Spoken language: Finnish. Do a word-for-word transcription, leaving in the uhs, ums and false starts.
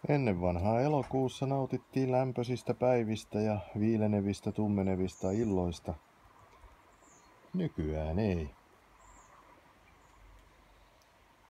Ennen vanhaa elokuussa nautittiin lämpöisistä päivistä ja viilenevistä tummenevista illoista. Nykyään ei.